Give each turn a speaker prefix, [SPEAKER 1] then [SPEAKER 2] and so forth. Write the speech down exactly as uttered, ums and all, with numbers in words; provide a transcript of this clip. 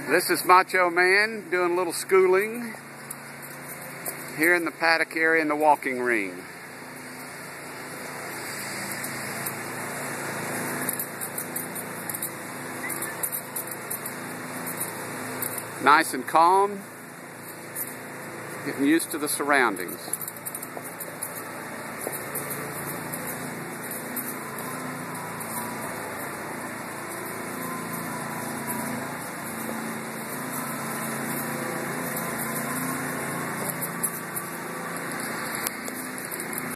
[SPEAKER 1] This is Macho Man doing a little schooling here in the paddock area in the walking ring. Nice and calm, getting used to the surroundings.